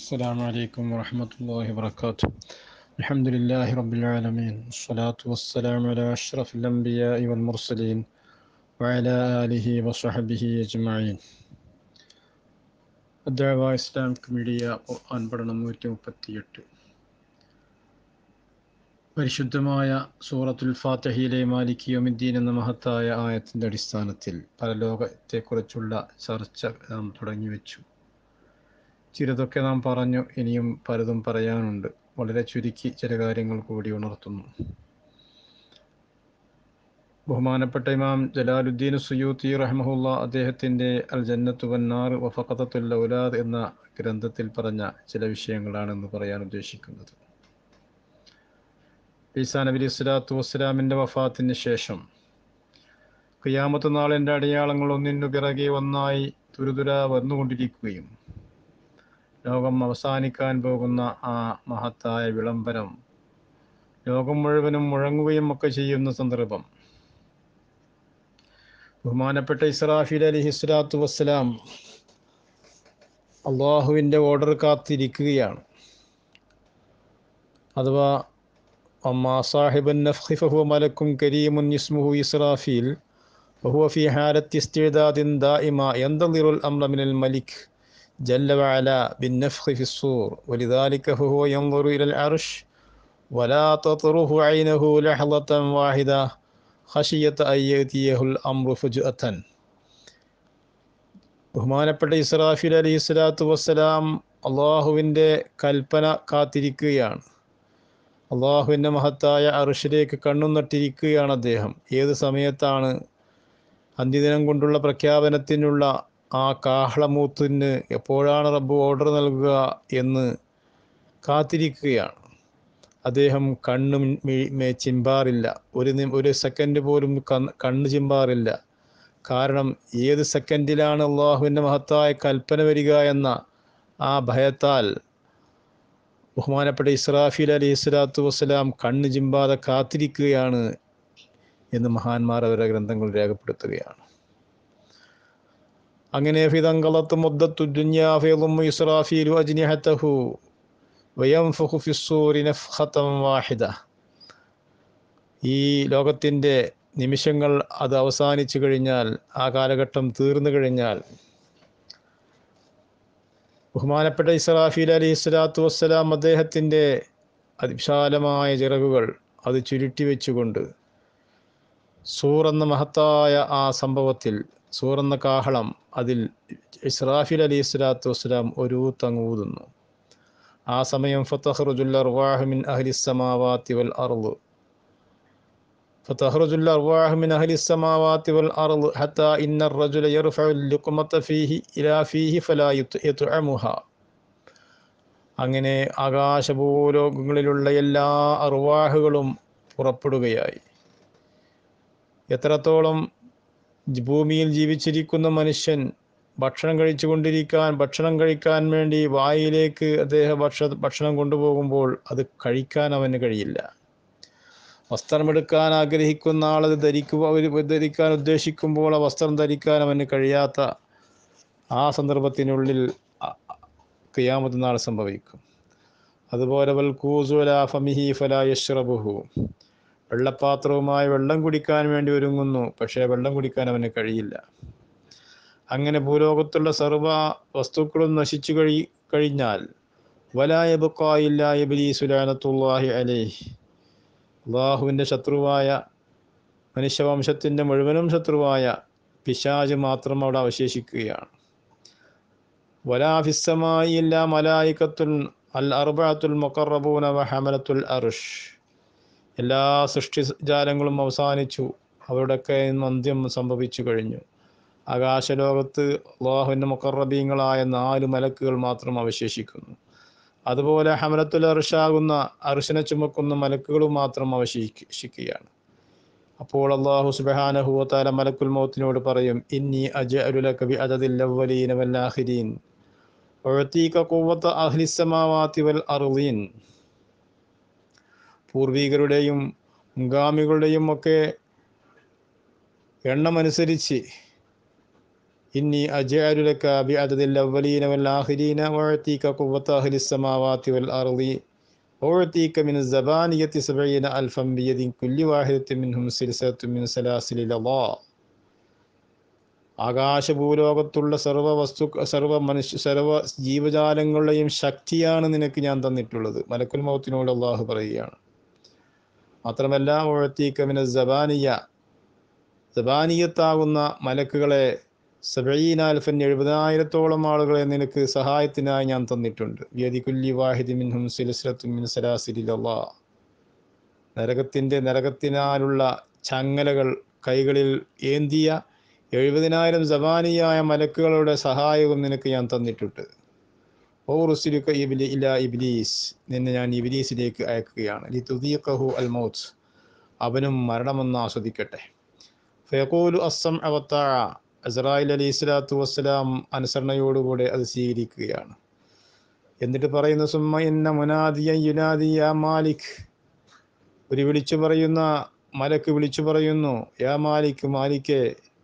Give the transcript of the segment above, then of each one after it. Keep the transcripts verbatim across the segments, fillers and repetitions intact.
السلام عليكم ورحمة الله وبركاته. الحمد لله رب العالمين، الصلاة والسلام على أشرف الأنبياء والمرسلين وعلى آله وصحبه أجمعين. الدعوة إسلامك ميഡിയ ഖുർആൻ പഠനം നൂറ്റി മുപ്പത്തിയെട്ട്. പരിശുദ്ധമായ സൂറത്തുൽ ഫാത്തിഹയിലെ മാലിക് യൗമിദ്ദീൻ എന്ന മഹത്തായ ആയത്തിൻ്റെ അടിസ്ഥാനത്തിൽ പരലോകത്തെക്കുറിച്ചുള്ള ചർച്ച നാം തുടങ്ങിവെച്ചു. ചിലതൊക്കെ നാം പറഞ്ഞു, ഇനിയും പലതും പറയാനുണ്ട്. വളരെ ചുരുക്കി ചില കാര്യങ്ങൾ കൂടി ഉണർത്തുന്നു. ബഹുമാനപ്പെട്ട ഇമാം ജലാലുദ്ദീൻ സുയൂത്തി റഹ്മഹുല്ല അദ്ദേഹത്തിൻ്റെ അൽ ജന്നത്തു വന്നാർ വഫഖത്തുൽ ഔലാദ് എന്ന ഗ്രന്ഥത്തിൽ പറഞ്ഞ ചില വിഷയങ്ങളാണെന്ന് പറയാൻ ഉദ്ദേശിക്കുന്നത്. ഈസാ നബി അലൈഹി സ്വലാത്തു വസ്സലാമിൻ്റെ വഫാത്തിന് ശേഷം ഖിയാമത്ത് നാളിൻ്റെ അടയാളങ്ങൾ ഒന്നിനു പിറകെ ഒന്നായി തുരുതുര വന്നുകൊണ്ടിരിക്കുകയും ലോകം അവസാനിക്കാൻ പോകുന്ന ആ മഹത്തായ വിളംബരം ലോകം മുഴുവനും മുഴങ്ങുകയും ഒക്കെ ചെയ്യുന്ന സന്ദർഭം ബഹുമാനപ്പെട്ട ഇസ്രാഫീൽ അലൈഹിസ്സലാത്തു വസ്സലാം അള്ളാഹുവിൻ്റെ ഓർഡർ കാത്തിരിക്കുകയാണ്. അഥവാ അമ്മാ സാഹിബുൻ നഫ്ഖി ഫഹുവ മലക്കുൻ കരീമുൻ ഇസ്മുഹു ഇസ്രാഫീൽ വഹുവ ഫീ ഹാലത്തി ഇസ്തിഅദാദിൻ ദായിമ യന്തളിറുൽ അംറ മിനൽ മലിക് ജല്ല വഅല ബിന്നഫ്ഖി ഫിസ്സൂർ വലിദാലിക ഫഹുവ യൻദുറു ഇലൽ അർശ് വലാ തത്റുഹു ഐനഹു ലഹളതൻ വാഹിദ ഖശിയത അൻ യഅതിയഹുൽ അംറു ഫുജ്അതൻ. ബഹുമാനപ്പെട്ട ഇസ്രാഫീൽ അലൈഹിസ്സലാത്തു വസ്സലാം അള്ളാഹുവിൻ്റെ കൽപ്പന കാത്തിരിക്കുകയാണ്. അള്ളാഹുവിൻ്റെ മഹത്തായ അർശിലേക്ക് കണ്ണും നട്ടിരിക്കുകയാണ് അദ്ദേഹം. ഏത് സമയത്താണ് അന്ത്യദിനം കൊണ്ടുള്ള പ്രഖ്യാപനത്തിനുള്ള ആ കാഹളമൂത്തിന് എപ്പോഴാണ് റബ്ബ് ഓർഡർ നൽകുക എന്ന് കാത്തിരിക്കുകയാണ്. അദ്ദേഹം കണ്ണ് ചിമ്പാറില്ല, ഒരു ഒരു സെക്കൻഡ് പോലും കണ്ണ് ചിമ്പാറില്ല. കാരണം ഏത് സെക്കൻഡിലാണ് അള്ളാഹുവിൻ്റെ മഹത്തായ കൽപ്പന വരിക എന്ന ആ ഭയത്താൽ ബഹുമാനപ്പെട്ട ഇസ്രാഫീൽ അലൈഹിസ്സലാത്തു വസ്സലാം കണ്ണ് ചിമ്പാതെ കാത്തിരിക്കുകയാണ് എന്ന് മഹാന്മാർ അവരുടെ ഗ്രന്ഥങ്ങൾ രേഖപ്പെടുത്തുകയാണ്. അങ്ങനെ ഫിദൻഖലത്ത് മുദ്ദത്തു ദുനിയാ ഫയളുമ്മു ഇസ്രാഫീലു അജ്നിഹതഹു വയൻഫഖു ഫിസ്സൂരി നഫ്ഖതൻ വാഹിദ. ഈ ലോകത്തിൻ്റെ നിമിഷങ്ങൾ അത് അവസാനിച്ചു കഴിഞ്ഞാൽ, ആ കാലഘട്ടം തീർന്നു കഴിഞ്ഞാൽ ബഹുമാനപ്പെട്ട ഇസ്രാഫീൽ അലൈഹിസ്സലാത്തു വസ്സലാം അദ്ദേഹത്തിൻ്റെ അതിവിശാലമായ ചിറകുകൾ അത് ചുരുട്ടി വെച്ചുകൊണ്ട് സൂർ എന്ന മഹത്തായ ആ സംഭവത്തിൽ, സൂർ എന്ന കാഹളം, അതിൽ ഇസ്രാഫീൽ അലൈഹിസ്സലാത്തു വസ്സലാം ഒരു തങ്ങൂതുന്നു. ആ സമയം ഫതഖ്റുജുൽ അർവാഹു മിൻ അഹ്ലിസ് സമാവാതി വൽ അർള് ഫതഖ്റുജുൽ അർവാഹു മിൻ അഹ്ലിസ് സമാവാതി വൽ അർള് ഹത്താ ഇന്നർ റജുല യർഫഉൽ ലുഖ്മത ഫീഹി ഇലാ ഫീഹി ഫലാ യത്അമുഹാ. അങ്ങനെ ആകാശഭൂലോകങ്ങളിലുള്ള എല്ലാ അർവാഹുകളും പുറപ്പെടുകയായി. എത്രത്തോളം ഭൂമിയിൽ ജീവിച്ചിരിക്കുന്ന മനുഷ്യൻ ഭക്ഷണം കഴിച്ചു കൊണ്ടിരിക്കാൻ ഭക്ഷണം കഴിക്കാൻ വേണ്ടി വായിലേക്ക് അദ്ദേഹം ഭക്ഷ ഭക്ഷണം കൊണ്ടുപോകുമ്പോൾ അത് കഴിക്കാൻ അവന് കഴിയില്ല. വസ്ത്രമെടുക്കാൻ ആഗ്രഹിക്കുന്ന ആളത് ധരിക്കുക ധരിക്കാൻ ഉദ്ദേശിക്കുമ്പോൾ ആ വസ്ത്രം ധരിക്കാൻ അവന് കഴിയാത്ത ആ സന്ദർഭത്തിനുള്ളിൽ ഖിയാമത്ത് നാൾ സംഭവിക്കും. അതുപോലെ വൽ കൂസു അലാ ഫമിഹി ഫലാ യശ്റബുഹു. വെള്ളപ്പാത്രവുമായി വെള്ളം കുടിക്കാൻ വേണ്ടി ഒരുങ്ങുന്നു, പക്ഷേ വെള്ളം കുടിക്കാൻ അവന് കഴിയില്ല. അങ്ങനെ ഭൂലോകത്തുള്ള സർവ വസ്തുക്കളും നശിച്ചു കഴി കഴിഞ്ഞാൽ വലാ യബ്ഖാ ഇല്ലാ ഇബ്ലീസു ലഅനത്തുല്ലാഹി അലൈഹി. അള്ളാഹുവിൻ്റെ ശത്രുവായ, മനുഷ്യവംശത്തിൻ്റെ മുഴുവനും ശത്രുവായ പിശാച് മാത്രം അവിടെ അവശേഷിക്കുകയാണ്. വലാ ഫിസ്സമായി ഇല്ലാ മലായികത്തുൽ അൽ അർബഅത്തുൽ മുഖറബൂന വ ഹമലത്തുൽ അർശ്. എല്ലാ സൃഷ്ടിജാലങ്ങളും അവസാനിച്ചു, അവരുടെയൊക്കെ അന്ത്യം സംഭവിച്ചു കഴിഞ്ഞു. ആകാശലോകത്ത് അല്ലാഹുവിൻ്റെ മുഖറബീങ്ങളായ നാല് മലക്കുകൾ മാത്രം അവശേഷിക്കുന്നു. അതുപോലെ ഹമലത്തുൽ അർശാകുന്ന അർശിനെ ചുമക്കുന്ന മലക്കുകളും മാത്രം അവശേഷിക്കുകയാണ്. അപ്പോൾ അല്ലാഹു സുബ്ഹാനഹു വ തആല മലക്കുൽ മൗത്തിനോട് പറയും, ഇന്നി അജ്അലു ലക ബി അദദിൽ അവ്വലീന വൽ ആഖിരീൻ ഉഅതീക ഖുവ്വത അഹ്ലിസ് സമാവാതി വൽ അർളീൻ. പൂർവികരുടെയും മുൻഗാമികളുടെയും ഒക്കെ എണ്ണമനുസരിച്ച് ഇന്നി അജഅലു ലക ബിഅദദിൽ അവ്വലീന വൽ ആഖിരീന വഅതീക ഖുവ്വത അഹ്ലിസ് സമാവാതി വൽ അർളി വഅതീക മിന സബാനിയതി സബഈന അൽഫൻ ബിയദിൻ കുല്ലി വാഹിദത്തിൻ മിൻഹും സിൽസിലത്തുൻ മിൻ സലാസിലിൽ അല്ലാഹ്. ആകാശഭൂലോകത്തുള്ള സർവ്വ വസ്തു സർവ്വ മനുഷ്യ സർവ്വ ജീവജാലങ്ങളുടെയും ശക്തിയാണ് നിനക്ക് ഞാൻ തന്നിട്ടുള്ളത്. മലക്കുൽ മൗത്തിനോട് അള്ളാഹു പറയുകയാണ്. മാത്രമല്ല വഅതീക മിന സബാനിയ സബാനിയത്താകുന്ന മലക്കുകളെ സബഈന അൽഫൻ എഴുപതിനായിരത്തോളം ആളുകളെ നിനക്ക് സഹായത്തിനായി ഞാൻ തന്നിട്ടുണ്ട്. ബിയദി കുല്ലി വാഹിദി മിൻഹും സിൽസിലത്തുൻ മിൻ സലാസിലിൽ അല്ലാഹ്. നരകത്തിൻ്റെ നരകത്തിനാലുള്ള ചങ്ങലകൾ കൈകളിൽ ഏന്തിയ എഴുപതിനായിരം സബാനിയായ മലക്കുകളുടെ സഹായവും നിനക്ക് ഞാൻ തന്നിട്ടുണ്ട്. ഓ റുസുലുക ഇബ്ലി ഇലാ ഇബ്ലീസ്, നിന്നെ ഞാൻ ഇബ്ലീസിലേക്ക് അയക്കുകയാണ്. ലിതുദീഖഹു അൽ മൗത്ത്, അവനും മരണമെന്ന് ആസ്വദിക്കട്ടെ. ഫയഖൂലു അസ്സംഅ വത്താഅ, അസ്റായിൽ അലൈഹി സ്വലാത്തു വസ്സലാം അനുസരണയോടുകൂടെ അത് സ്വീകരിക്കുകയാണ്. എന്നിട്ട് പറയുന്നു സുമ്മ ഇന്ന മുനാദിയൻ യുനാദി യാ മാലിക്, ഒരു വിളിച്ചു പറയുന്ന മലക്ക് വിളിച്ചു പറയുന്നു, യാ മാലിക്, മാലിക്കേ,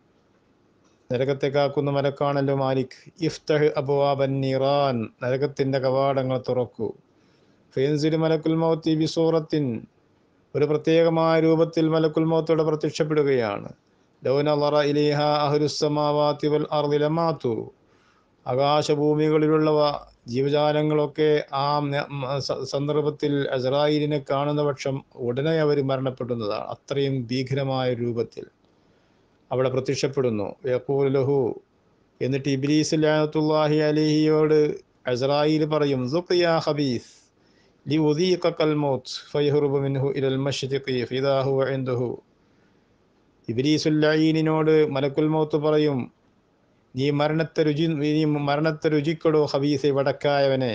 നരകത്തെ കാക്കുന്ന മലക്കാണല്ലോ മാലിക്. ഇഫ്തഹ് അബ്വാബൻ നീറാൻ, നരകത്തിൻ്റെ കവാടങ്ങൾ തുറക്കൂ. ഫയൻസിൽ മലക്കുൽ മൗത്തി ബിസൂറത്തിൻ, ഒരു പ്രത്യേകമായ രൂപത്തിൽ മലക്കുൽ മൗത്തോടെ പ്രത്യക്ഷപ്പെടുകയാണ്. ലൗ നളറ ഇലൈഹാ അഹ്ലുസ് സമാവാതി വൽ അർളി ലമാതു, ആകാശഭൂമികളിലുള്ളവ ജീവജാലങ്ങളൊക്കെ ആ സന്ദർഭത്തിൽ അസ്റായീലിനെ കാണുന്ന പക്ഷം ഉടനെ അവർ മരണപ്പെടുന്നതാണ്. അത്രയും ഭീകരമായ രൂപത്തിൽ അവിടെ പ്രത്യക്ഷപ്പെടുന്നു. യഖൂലു ലഹു, എന്നിട്ട് ഇബ്ലീസ് ലഅനത്തുല്ലാഹി അലൈഹിയോട് അസ്റായീൽ പറയും, സുഖ് യാ ഖബീസ് ലിഉദീഖകൽ മൗത്ത് ഫയഹ്റുബു മിൻഹു ഇലൽ മശ്രിഖി ഫിദാ ഹുവ ഇൻദഹു. ഇബ്ലീസുൽ ലഈനിനോട് മലക്കുൽ മൗത്ത് പറയും, നീ മരണത്തെ രുചി നീ മരണത്തെ രുചിക്കടോ ഖബീസെ, വടക്കായവനെ.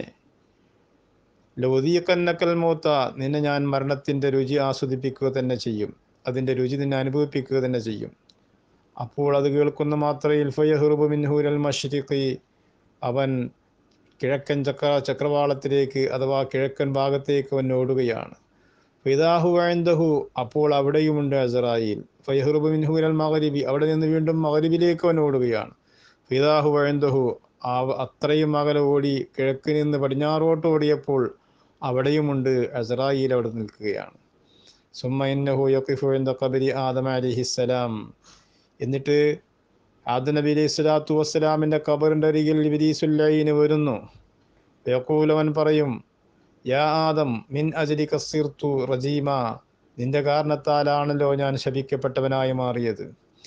ലൗദീഖന്നകൽ മൗത്ത, നിന്നെ ഞാൻ മരണത്തിൻ്റെ രുചി ആസ്വദിപ്പിക്കുക തന്നെ ചെയ്യും, അതിൻ്റെ രുചി നിന്നെ അനുഭവിപ്പിക്കുക തന്നെ ചെയ്യും. അപ്പോൾ അത് കേൾക്കുന്ന മാത്രയിൽ ഫയഹ്റുബു മിൻഹു ഇലൽ മശ്രിഖി, അവൻ കിഴക്കൻ ചക്ര ചക്രവാളത്തിലേക്ക് അഥവാ കിഴക്കൻ ഭാഗത്തേക്ക് അവൻ ഓടുകയാണ്. ഫിദാ ഹുവ ഇൻദഹു, അപ്പോൾ അവിടെയുമുണ്ട് അസ്റായീൽ. ഫയഹ്റുബു മിൻഹു ഇലൽ മഗ്രിബി, അവിടെ നിന്ന് വീണ്ടും മഗ്രിബിലേക്ക് അവൻ ഓടുകയാണ്. ഫിദാ ഹുവ ഇൻദഹു, അത്രയും അകലെ ഓടി കിഴക്ക് നിന്ന് പടിഞ്ഞാറോട്ട് ഓടിയപ്പോൾ അവിടെയുമുണ്ട് അസ്റായീൽ, അവിടെ നിൽക്കുകയാണ്. സുമ്മ ഇന്നഹു യഖിഫു ഇൻദ ഖബ്രി ആദം അലൈഹിസ്സലാം, എന്നിട്ട് ആദം നബി അലൈഹി സ്വലാത്തു വസ്സലാമിൻ്റെ ഖബറിൻ്റെ അരികിൽ ഇബ്ലീസുൽ ലഈൻ വരുന്നു. യഖൂലു, അവൻ പറയും, യാ ആദം മിൻ അജ്ലിക സിർതു റജീമ, നിന്റെ കാരണത്താലാണല്ലോ ഞാൻ ശപിക്കപ്പെട്ടവനായി മാറിയത്.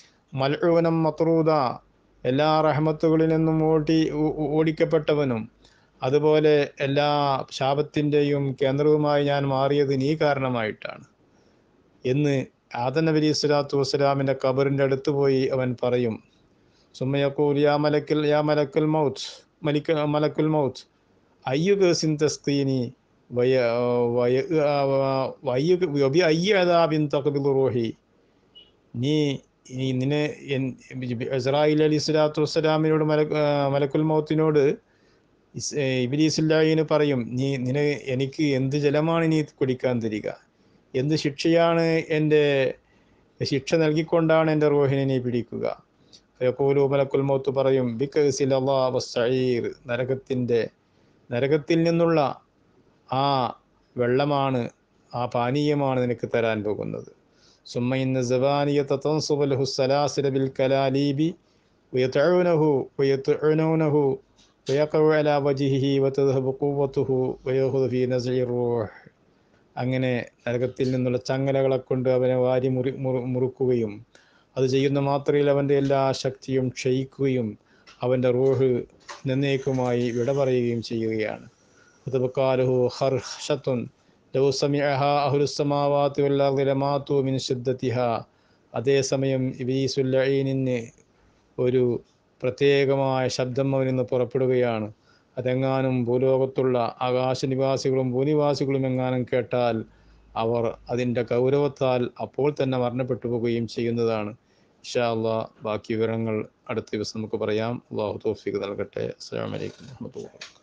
മൽഊനം മത്രൂദ, എല്ലാ റഹ്മത്തുകളിൽ നിന്നും ഓടി ഓടിക്കപ്പെട്ടവനും അതുപോലെ എല്ലാ ശാപത്തിൻ്റെയും കേന്ദ്രവുമായി ഞാൻ മാറിയത് നീ കാരണമായിട്ടാണ് എന്ന് ആദം നബി അലൈഹി സ്വലാത്തു വസ്സലാമിൻ്റെ ഖബറിൻ്റെ അടുത്ത് പോയി അവൻ പറയും. സുമ്മ യഖൂൽ യാ മലക്കൽ യാ മലക്കുൽ മൗത്ത് മലിക മലക്കുൽ മൗത്ത് അയ്യു കേസിൻ തസ്തീനി വയ വയ വയ്യ വബി അയ്യ അദാബിൻ തഖ്ബിദു റൂഹി, നീ ഈ നിന്നെ ഇസ്രായേൽ അലൈഹി സ്വലാത്തു വസ്സലാമിനോട് മല മലക്കുൽ മൗത്തിനോട് ഇബ്ലീസുൽ ലഈന് പറയും, നീ നിന്നെ എനിക്ക് എന്ത് ജലമാണ് നീ കുടിക്കാൻ തരിക, എന്ത് ശിക്ഷയാണ് എൻ്റെ ശിക്ഷ നൽകിക്കൊണ്ടാണ് എൻ്റെ റൂഹിനെ നീ പിടിക്കുക. ഫയഖൂലു, മലക്കുൽ മൗത്ത് പറയും, ബികസിൽ അല്ലാഹ് വസ്സഈർ, നരകത്തിൻ്റെ നരകത്തിൽ നിന്നുള്ള ആ വെള്ളമാണ്, ആ പാനീയമാണ് നിനക്ക് തരാൻ പോകുന്നത്. സുമ്മ ഇന്ന സബാനിയത തൻസുബു ലഹു സലാസില ബിൽ കലാലീബി വയതഊനഹു വയതഊനഹു വയഖഉ അലാ വജ്ഹിഹി വതദ്ഹബു ഖുവ്വതുഹു വയഖുദു ഫീ നസ്ഇ റൂഹ്. അങ്ങനെ നരകത്തിൽ നിന്നുള്ള ചങ്ങലകളെ കൊണ്ട് അവനെ വാരി മുറി മുറുക്കുകയും അത് ചെയ്യുന്ന മാത്രയിൽ അവൻ്റെ എല്ലാ ശക്തിയും ക്ഷയിക്കുകയും അവൻ്റെ റൂഹ് എന്നേക്കുമായി വിട പറയുകയും ചെയ്യുകയാണ്. വതബ്ഖാലഹു ഖർഷത്തുൻ ലൗ സമിഅഹാ അഹ്ലുസ് സമാവാതി വൽ അർളി ലമാതു മിൻ ശിദ്ദതിഹാ. അതേസമയം ഇബ്ലീസുൽ ലഈനിന് ഒരു പ്രത്യേകമായ ശബ്ദം അവനിൽ നിന്ന് പുറപ്പെടുകയാണ്. അതെങ്ങാനും ഭൂലോകത്തുള്ള ആകാശനിവാസികളും ഭൂനിവാസികളും എങ്ങാനും കേട്ടാൽ അവർ അതിൻ്റെ ഗൗരവത്താൽ അപ്പോൾ തന്നെ മരണപ്പെട്ടു പോവുകയും ചെയ്യുന്നതാണ്. ഇൻഷാ അല്ലാഹ് ബാക്കി വിവരങ്ങൾ അടുത്ത ദിവസം നമുക്ക് പറയാം. അല്ലാഹു തൗഫീഖ് നൽകട്ടെ. അസ്സലാമു അലൈക്കും വറഹ്മത്തുള്ളാഹി.